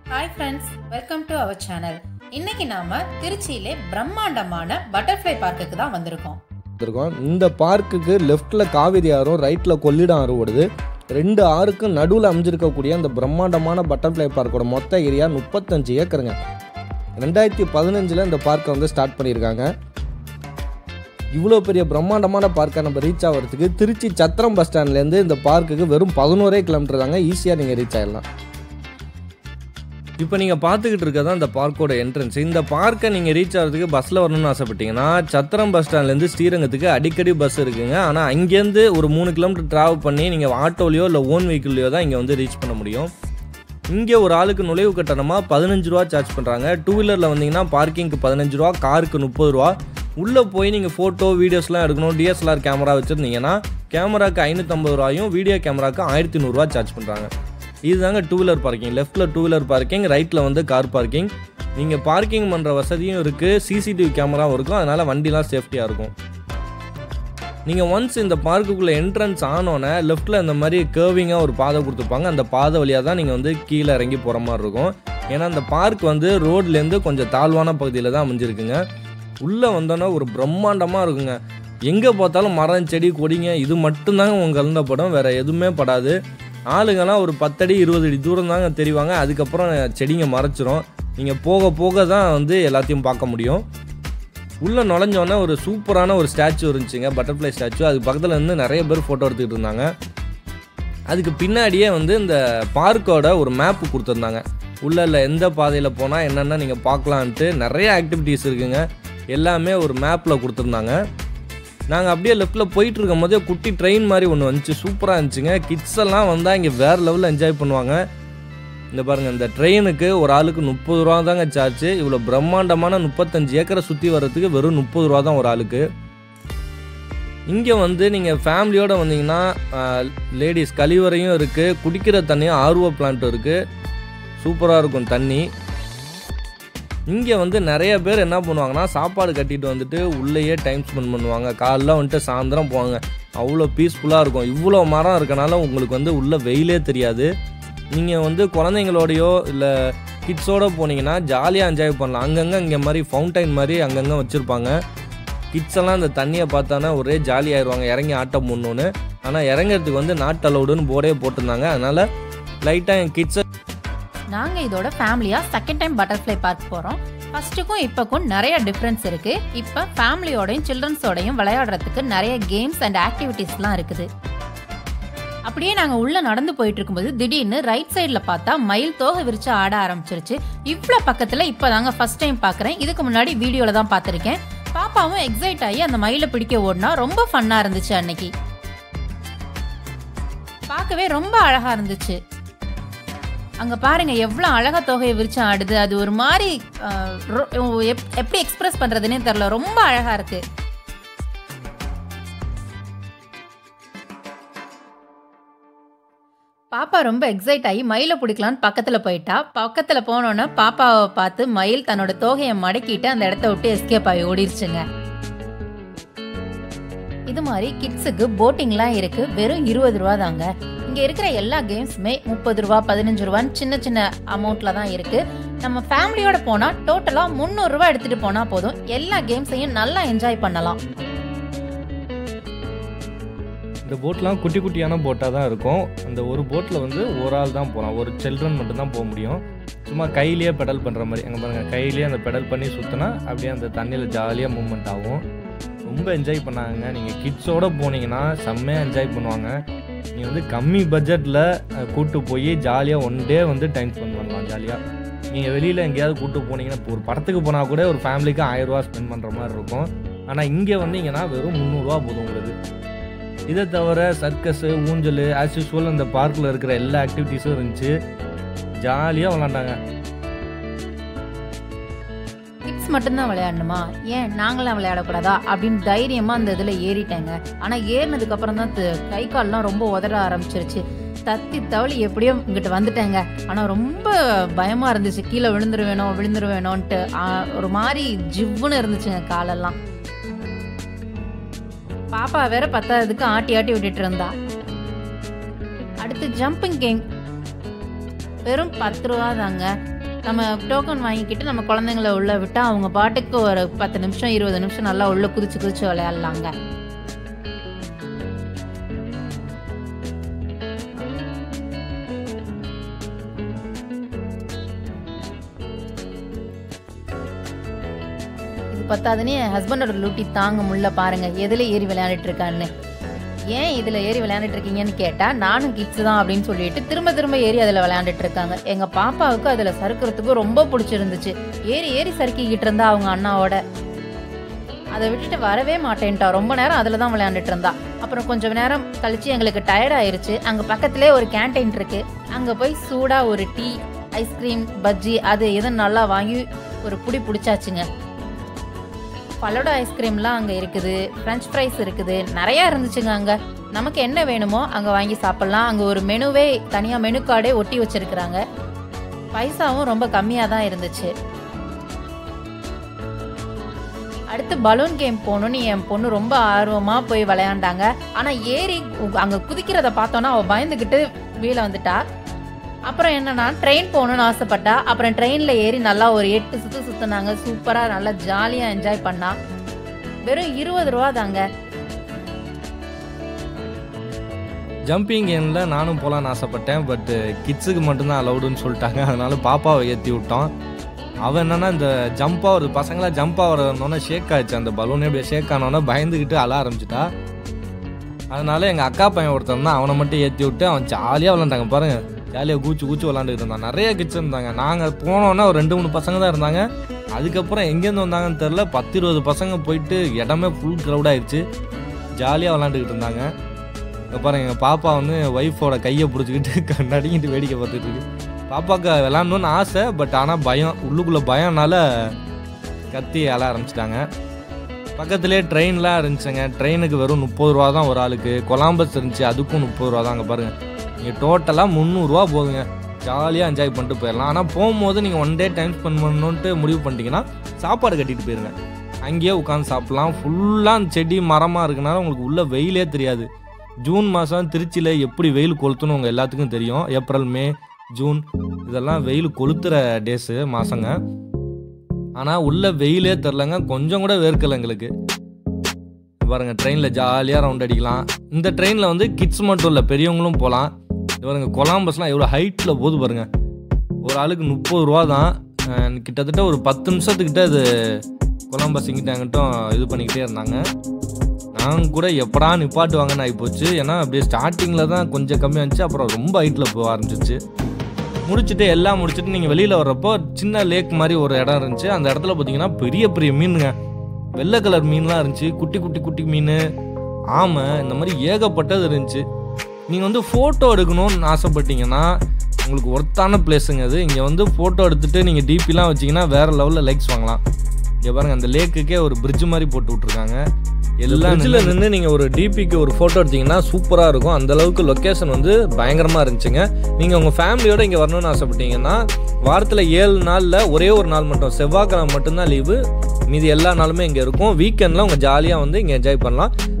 Hi friends, welcome to our channel. இன்னைக்கு நாம திருச்சியிலே பிரம்மாண்டமான பட்டர்ஃப்ளை பார்க்குக்கு தான் வந்திருக்கோம். இந்த பார்க்குக்கு லெஃப்ட்ல காவிரி ஆறும் ரைட்ல கொள்ளிடம் ஆறு ஓடுது. ரெண்டு ஆறுக்கும் நடுவில் அமைஞ்சிருக்கக்கூடிய அந்த பிரம்மாண்டமான பட்டர்ஃப்ளை பார்க்கோட மொத்த ஏரியா 35 ஏக்கருங்க. 2015 இந்த பார்க்கை வந்து ஸ்டார்ட் பண்ணியிருக்காங்க. இவ்வளோ பெரிய பிரம்மாண்டமான பார்க்கை நம்ம ரீச் ஆகிறதுக்கு திருச்சி சத்திரம் பஸ் ஸ்டாண்ட்லேருந்து இந்த பார்க்குக்கு வெறும் 11 கிலோமீட்டர் தாங்க, ஈஸியாக நீங்கள் ரீச் ஆகிடலாம். இப்போ நீங்கள் பார்த்துக்கிட்டு இருக்கிறதா இந்த பார்க்கோட என்ட்ரன்ஸ். இந்த பார்க்கை நீங்கள் ரீச் ஆகிறதுக்கு பஸ்ஸில் வரணும்னு ஆசைப்பட்டீங்கன்னா சத்திரம் பஸ் ஸ்டாண்ட்லேருந்து ஸ்ரீரங்கத்துக்கு அடிக்கடி பஸ் இருக்குங்க. ஆனால் அங்கேருந்து ஒரு 3 கிலோமீட்டர் ட்ராவல் பண்ணி நீங்கள் ஆட்டோலையோ இல்லை ஓன் வெஹிக்கிள்லையோ தான் இங்கே வந்து ரீச் பண்ண முடியும். இங்கே ஒரு ஆளுக்கு நுழைவு கட்டணமாக 15 ரூபா சார்ஜ் பண்ணுறாங்க. 2 வீலரில் வந்தீங்கன்னா பார்க்கிங்க்கு 15 ரூபா, காருக்கு 30 ரூபா. உள்ளே போய் நீங்கள் ஃபோட்டோ வீடியோஸ்லாம் எடுக்கணும், டிஎஸ்எல்ஆர் கேமரா வச்சுருந்தீங்கன்னா கேமராவுக்கு 550 ரூபாயும் வீடியோ கேமராவுக்கு 1100 ரூபா சார்ஜ் பண்ணுறாங்க. இதுதாங்க 2 வீலர் பார்க்கிங். லெஃப்ட்டில் 2 வீலர் பார்க்கிங், ரைட்டில் வந்து கார் பார்க்கிங். நீங்கள் பார்க்கிங் பண்ணுற வசதியும் இருக்குது, சிசிடிவி கேமராவும் இருக்கும். அதனால் வண்டிலாம் சேஃப்டியாக இருக்கும். நீங்கள் ஒன்ஸ் இந்த பார்க்குக்குள்ளே என்ட்ரன்ஸ் ஆனோன்னே லெஃப்ட்டில் இந்த மாதிரி கேர்விங்காக ஒரு பாதை கொடுத்துருப்பாங்க. அந்த பாதை வழியாக தான் நீங்கள் வந்து கீழே இறங்கி போகிற மாதிரி இருக்கும். ஏன்னா அந்த பார்க் வந்து ரோட்லேருந்து கொஞ்சம் தாழ்வான பகுதியில் தான் அமைஞ்சிருக்குங்க. உள்ளே வந்தோன்னா ஒரு பிரம்மாண்டமாக இருக்குங்க. எங்கே பார்த்தாலும் மரம், செடி, கொடிங்க, இது மட்டும்தாங்க உங்கள் கலந்த படம், வேறு எதுவுமே படாது. ஆளுங்கெல்லாம் ஒரு 10 அடி 20 அடி தூரம் தாங்க தெரிவாங்க. அதுக்கப்புறம் செடிங்க மறைச்சிரும். நீங்கள் போக போக தான் வந்து எல்லாத்தையும் பார்க்க முடியும். உள்ளே நுழைஞ்சோன்னே ஒரு சூப்பரான ஒரு ஸ்டாச்சு இருந்துச்சுங்க, பட்டர்ஃப்ளை ஸ்டாச்சு. அதுக்கு பக்கத்தில் இருந்து நிறைய பேர் ஃபோட்டோ எடுத்துக்கிட்டு இருந்தாங்க. அதுக்கு பின்னாடியே வந்து இந்த பார்க்கோட ஒரு மேப்பு கொடுத்துருந்தாங்க. உள்ளே எந்த பாதையில் போனால் என்னென்ன நீங்கள் பார்க்கலான்ட்டு நிறைய ஆக்டிவிட்டீஸ் இருக்குங்க. எல்லாமே ஒரு மேப்பில் கொடுத்துருந்தாங்க. நாங்கள் அப்படியே லெஃப்ட்டில் போயிட்டு இருக்கும் போதே குட்டி ட்ரெயின் மாதிரி ஒன்று வந்துச்சு, சூப்பராக இருந்துச்சுங்க. கிட்ஸ் எல்லாம் வந்தால் இங்கே வேறு லெவலில் என்ஜாய் பண்ணுவாங்க. இந்த பாருங்கள், இந்த ட்ரெயினுக்கு ஒரு ஆளுக்கு 30 ரூபா தாங்க சார்ஜ். இவ்வளோ பிரம்மாண்டமான 35 ஏக்கரை சுற்றி வர்றதுக்கு வெறும் 30 ரூபா தான் ஒரு ஆளுக்கு. இங்கே வந்து நீங்கள் ஃபேமிலியோடு வந்தீங்கன்னா லேடிஸ் கழிவறையும் இருக்குது, குடிக்கிற தண்ணியும் ஆர்ஓ பிளான்ட்டும் இருக்குது. சூப்பராக இருக்கும் தண்ணி. இங்கே வந்து நிறைய பேர் என்ன பண்ணுவாங்கன்னா சாப்பாடு கட்டிட்டு வந்துட்டு உள்ளேயே டைம் ஸ்பெண்ட் பண்ணுவாங்க. காலைல வந்துட்டு சாயந்தரம் போவாங்க. அவ்வளோ பீஸ்ஃபுல்லாக இருக்கும். இவ்வளோ மரம் இருக்கனால உங்களுக்கு வந்து உள்ளே வெயிலே தெரியாது. நீங்கள் வந்து குழந்தைங்களோடையோ இல்லை கிட்ஸோடு போனீங்கன்னா ஜாலியாக என்ஜாய் பண்ணலாம். அங்கங்கே இங்கே மாதிரி ஃபவுண்டைன் மாதிரி அங்கங்கே வச்சுருப்பாங்க. கிட்ஸ் எல்லாம் இந்த தண்ணியை பார்த்தானா ஒரே ஜாலியாகிடுவாங்க, இறங்கி ஆட்டம் பண்ணணுன்னு. ஆனால் இறங்கிறதுக்கு வந்து நாட் அலவுடுன்னு போர்டே போட்டிருந்தாங்க. அதனால் லைட்டாக என் கிட்ஸை நாங்கள் இதோட ஃபேமிலியாக செகண்ட் டைம் பட்டர்ஃப்ளை பார்க் போகிறோம். ஃபஸ்ட்டுக்கும் இப்போக்கும் நிறைய டிஃப்ரென்ஸ் இருக்குது. இப்போ ஃபேமிலியோடையும் சில்ட்ரன்ஸோடையும் விளையாடுறதுக்கு நிறைய கேம்ஸ் அண்ட் ஆக்டிவிட்டீஸ்லாம் இருக்குது. அப்படியே நாங்கள் உள்ளே நடந்து போயிட்டு இருக்கும்போது திடீர்னு ரைட் சைடில் பார்த்தா மயில் தோகை விரிச்சு ஆட ஆரம்பிச்சிருச்சு. இவ்வளோ பக்கத்தில் இப்போ தாங்க ஃபஸ்ட் டைம் பார்க்குறேன். இதுக்கு முன்னாடி வீடியோவில் தான் பார்த்துருக்கேன். பாப்பாவும் எக்ஸைட் ஆகி அந்த மயிலை பிடிக்க ஓடினா ரொம்ப ஃபன்னாக இருந்துச்சு. அன்னைக்கு பார்க்கவே ரொம்ப அழகாக இருந்துச்சு. அங்கே பாருங்க எவ்வளோ அழகாக தொகையை விரிச்சு ஆடுது. அது ஒரு மாதிரி எப்படி எக்ஸ்பிரஸ் பண்ணுறதுன்னே தெரில, ரொம்ப அழகாக இருக்குது. பாப்பா ரொம்ப எக்ஸைட் ஆகி மயிலை பிடிக்கலான்னு பக்கத்தில் போயிட்டா. பக்கத்தில் போனோன்னா பாப்பாவை பார்த்து மயில் தன்னோட தோகையை மடக்கிட்டு அந்த இடத்த விட்டு எஸ்கேப் ஆகி ஓடிடுச்சுங்க. இது மாதிரி கிட்ஸுக்கு போட்டிங்லாம் இருக்குது. வெறும் 20 ரூபா தாங்க. இங்கே இருக்கிற எல்லா கேம்ஸுமே 30 ரூபா 15 ரூபான்னு சின்ன சின்ன அமௌண்ட்டில் தான் இருக்குது. நம்ம ஃபேமிலியோட போனால் டோட்டலாக 300 ரூபா எடுத்துகிட்டு போனால் போதும். எல்லா கேம்ஸையும் நல்லா என்ஜாய் பண்ணலாம். இந்த போட்லாம் குட்டி குட்டியான போட்டாக தான் இருக்கும். அந்த ஒரு போட்டில் வந்து ஒரு ஆள் தான் போகலாம், ஒரு சில்ட்ரன் மட்டும்தான் போக முடியும். சும்மா கையிலேயே பெடல் பண்ணுற மாதிரி. அங்கே பாருங்கள், கையிலேயே அந்த பெடல் பண்ணி சுற்றினா அப்படியே அந்த தண்ணியில் ஜாலியாக மூவ்மெண்ட் ஆகும். ரொம்ப என்ஜாய் பண்ணாங்க. நீங்கள் கிட்ஸோடு போனீங்கன்னா செம்மையாக என்ஜாய் பண்ணுவாங்க. நீங்கள் வந்து கம்மி பட்ஜெட்டில் கூப்பிட்டு போய் ஜாலியாக ஒன் டே வந்து டைம் ஸ்பெண்ட் பண்ணலாம். ஜாலியாக நீங்கள் வெளியில் எங்கேயாவது கூப்பிட்டு போனீங்கன்னா, இப்போ ஒரு படத்துக்கு போனால் கூட ஒரு ஃபேமிலிக்கு 1000 ரூபா ஸ்பெண்ட் பண்ணுற மாதிரி இருக்கும். ஆனால் இங்கே வந்தீங்கன்னா வெறும் 300 ரூபா போதும் உங்களுக்கு. இதை தவிர சர்க்கஸு, ஊஞ்சல், ஆஸ் யூஸ்வல் அந்த பார்க்கில் இருக்கிற எல்லா ஆக்டிவிட்டீஸும் இருந்துச்சு. ஜாலியாக விளாண்டாங்க. மட்டும்தான் விளையாடணுமா, ஏன் நாங்களாம் விளையாடக்கூடாதா அப்படின்னு தைரியமா அந்த இதுல ஏறிட்டேங்க. ஆனா ஏறினதுக்கு அப்புறம் தான் கை கால்லாம் ரொம்ப உதற ஆரம்பிச்சிருச்சு. தத்தி தவளி எப்படியோ இங்கிட்ட வந்துட்டேங்க. ஆனா ரொம்ப பயமா இருந்துச்சு, கீழே விழுந்துருவேணும்ட்டு. ஒரு மாதிரி ஜிவ்வுன்னு இருந்துச்சுங்க காலெல்லாம். பாப்பா வேற பத்தாததுக்கு ஆட்டி ஆட்டி விட்டுட்டு இருந்தா. அடுத்து ஜம்பிங் கேம் வெறும் 10 ரூபா தாங்க. நம்ம டோக்கன் வாங்கிக்கிட்டு நம்ம குழந்தைங்கள உள்ள விட்டா அவங்க பாட்டுக்கு ஒரு 10 நிமிஷம் 20 நிமிஷம் நல்லா உள்ள குதிச்சு விளையாடலாங்க. இது பத்தாதுன்னு என் ஹஸ்பண்டோட லூட்டி தாங்க முடியல பாருங்க, எதுல ஏறி விளையாண்டுட்டு இருக்கான்னு. ஏன் இதில் ஏறி விளையாண்டுட்டு இருக்கீங்கன்னு கேட்டால் நானும் கிட்ஸ் தான் அப்படின்னு சொல்லிட்டு திரும்ப ஏறி அதில் விளையாண்டுட்டு இருக்காங்க. எங்கள் பாப்பாவுக்கு அதில் சறுக்கிறதுக்கு ரொம்ப பிடிச்சிருந்துச்சு. ஏறி சறுக்கிக்கிட்டு இருந்தா அவங்க அண்ணாவோட. அதை விட்டுட்டு வரவே மாட்டேன்ட்டா. ரொம்ப நேரம் அதில் தான் விளையாண்டுட்டு இருந்தா. அப்புறம் கொஞ்சம் நேரம் கழிச்சு எங்களுக்கு டயர்ட் ஆயிருச்சு. அங்கே பக்கத்துலேயே ஒரு கேன்டீன் இருக்கு. அங்கே போய் சூடாக ஒரு டீ, ஐஸ்கிரீம், பஜ்ஜி அது எதுவும் நல்லா வாங்கி ஒரு பிடிச்சாச்சுங்க. பலோடா ஐஸ்கிரீம்லாம் அங்கே இருக்குது, ஃப்ரெஞ்ச் ஃப்ரைஸ் இருக்குது, நிறையா இருந்துச்சுங்க. அங்கே நமக்கு என்ன வேணுமோ அங்கே வாங்கி சாப்பிட்லாம். அங்கே ஒரு மெனுவே தனியாக மெனு கார்டே ஒட்டி வச்சுருக்குறாங்க. பைசாவும் ரொம்ப கம்மியாக தான் இருந்துச்சு. அடுத்து பலூன் கேம் போகணுன்னு என் பொண்ணு ரொம்ப ஆர்வமாக போய் விளையாண்டாங்க. ஆனால் ஏறி அங்கே குதிக்கிறத பார்த்தோன்னா அவள் பயந்துக்கிட்டு வீல வந்துட்டா. அப்புறம் என்னன்னா ட்ரெயின் போகணுன்னு ஆசைப்பட்டா. அப்புறம் ட்ரெயினில் ஏறி நல்லா ஒரு 8 சுற்று சுற்றினாங்க. சூப்பராக நல்லா ஜாலியாக என்ஜாய் பண்ணா. வெறும் 20 ரூபா தாங்க. ஜம்பிங் கேமில் நானும் போகலான்னு ஆசைப்பட்டேன். பட் கிட்ஸுக்கு மட்டும்தான் அலவுடுன்னு சொல்லிட்டாங்க. அதனால பாப்பாவை ஏற்றி விட்டோம். அவன் என்னன்னா இந்த ஜம்ப் ஆகுறது, பசங்களாம் ஜம்ப் ஆகிறதுனோடனே ஷேக் ஆயிடுச்சு. அந்த பலூனே அப்படியே ஷேக் ஆனோன்னா பயந்துக்கிட்டு அழ ஆரம்பிச்சிட்டா. அதனால எங்கள் அக்கா பையன் ஒருத்தன் தான், அவனை மட்டும் ஏற்றி விட்டு அவன் ஜாலியாக விளாண்டாங்க. பாருங்கள், ஜாலியாக கூச்சு விளாண்டுக்கிட்டு இருந்தான். நிறைய கிட்ஸ் இருந்தாங்க. நாங்கள் போனோன்னா ஒரு 2-3 பசங்க தான் இருந்தாங்க. அதுக்கப்புறம் எங்கேருந்து வந்தாங்கன்னு தெரில, 10-20 பசங்க போயிட்டு இடமே ஃபுல் க்ரௌட் ஆயிடுச்சு. ஜாலியாக விளாண்டுக்கிட்டு இருந்தாங்க. இப்போ பாருங்கள், எங்கள் பாப்பா வந்து ஒய்ஃபோட கையை பிடிச்சிக்கிட்டு நடுங்கிட்டு வேடிக்கை பார்த்துட்டு இருக்கு. பாப்பாவுக்கு விளாட்ணுன்னு ஆசை, பட் ஆனால் பயம், உள்ளுக்குள்ளே பயம்னால கத்தி அழ ஆரம்பிச்சிட்டாங்க. பக்கத்துலேயே ட்ரெயின்லாம் இருந்துச்சுங்க. ட்ரெயினுக்கு வெறும் 30 ரூபா தான் ஒரு ஆளுக்கு. கொலாம்பஸ் இருந்துச்சு, அதுக்கும் 30 ரூபா தான். அங்கே பாருங்கள், நீங்கள் டோட்டலாக 300 ரூபா போகுங்க. ஜாலியாக என்ஜாய் பண்ணிட்டு போயிடலாம். ஆனால் போகும்போது நீங்கள் 1 டே டைம் ஸ்பெண்ட் பண்ணணுன்ட்டு முடிவு பண்ணிட்டீங்கன்னா சாப்பாடு கட்டிட்டு போயிருங்க. அங்கேயே உட்காந்து சாப்பிட்லாம். ஃபுல்லாக செடி மரமாக இருக்கனால உங்களுக்கு உள்ள வெயிலே தெரியாது. ஜூன் மாதம் திருச்சியில் எப்படி வெயில் கொளுத்துன்னு உங்கள் எல்லாத்துக்கும் தெரியும். ஏப்ரல், மே, ஜூன் இதெல்லாம் வெயில் கொளுத்துற டேஸு மாதங்க. ஆனால் உள்ள வெயிலே தெரிலங்க, கொஞ்சம் கூட வேர்க்கலை எங்களுக்கு. பாருங்கள், ட்ரெயினில் ஜாலியாக ரவுண்ட் அடிக்கலாம். இந்த ட்ரெயினில் வந்து கிட்ஸ் மட்டும் இல்லை, பெரியவங்களும் போகலாம். பாருங்கள், கொலாம்பஸ்லாம் எவ்வளோ ஹைட்டில் போகுது பாருங்கள். ஒரு ஆளுக்கு 30 ரூபா தான். கிட்டத்தட்ட ஒரு 10 நிமிஷத்துக்கிட்ட இது கொலாம்பஸ் இங்கிட்ட அங்கிட்டும் இது பண்ணிக்கிட்டே இருந்தாங்க. நாங்கள் கூட எப்படா நிப்பாட்டுவாங்கன்னு ஆகிப்போச்சு. ஏன்னா அப்படியே ஸ்டார்டிங்கில் தான் கொஞ்சம் கம்மியாக இருந்துச்சு, அப்புறம் ரொம்ப ஹைட்டில் போக ஆரம்பிச்சிச்சு. எல்லாம் முடிச்சுட்டு நீங்கள் வெளியில் வர்றப்போ சின்ன லேக் மாதிரி ஒரு இடம் இருந்துச்சு. அந்த இடத்துல பார்த்தீங்கன்னா பெரிய மீனுங்க, வெள்ளை கலர் மீன்லாம் இருந்துச்சு. குட்டி மீன், ஆமை, இந்த மாதிரி ஏகப்பட்டது இருந்துச்சு. நீங்கள் வந்து ஃபோட்டோ எடுக்கணும்னு ஆசைப்பட்டீங்கன்னா உங்களுக்கு ஒர்த்தான பிளேஸுங்க அது. இங்கே வந்து ஃபோட்டோ எடுத்துகிட்டு நீங்கள் டிபிலாம் வச்சிங்கன்னா வேறு லெவலில் லைக்ஸ் வாங்கலாம். இங்கே பாருங்கள், அந்த லேக்குக்கே ஒரு பிரிட்ஜ் மாதிரி போட்டு விட்ருக்காங்க. எல்லாம் பிரிட்ஜில் நின்று நீங்கள் ஒரு டிபிக்கு ஒரு ஃபோட்டோ எடுத்திங்கன்னா சூப்பராக இருக்கும். அந்தளவுக்கு லொக்கேஷன் வந்து பயங்கரமாக இருந்துச்சுங்க. நீங்கள் உங்கள் ஃபேமிலியோடு இங்கே வரணும்னு ஆசைப்பட்டீங்கன்னா வாரத்தில் 7 நாளில் ஒரே ஒரு நாள் மட்டும், செவ்வாய்க்கிழமை மட்டும்தான் லீவு. மீதி எல்லா நாளுமே இங்கே இருக்கும். வீக்கெண்டில் உங்கள் ஜாலியாக வந்து இங்கே என்ஜாய் பண்ணலாம்.